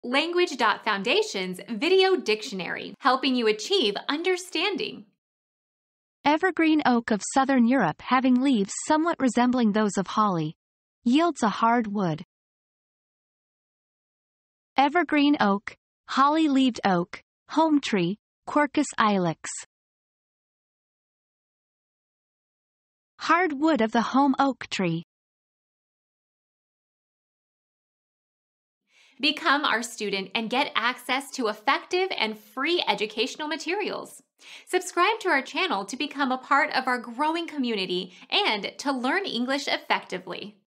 Language.Foundation's Video Dictionary, helping you achieve understanding. Evergreen oak of southern Europe having leaves somewhat resembling those of holly. Yields a hard wood. Evergreen oak, holly-leaved oak, home tree, Quercus ilex. Hard wood of the home oak tree. Become our student and get access to effective and free educational materials. Subscribe to our channel to become a part of our growing community and to learn English effectively.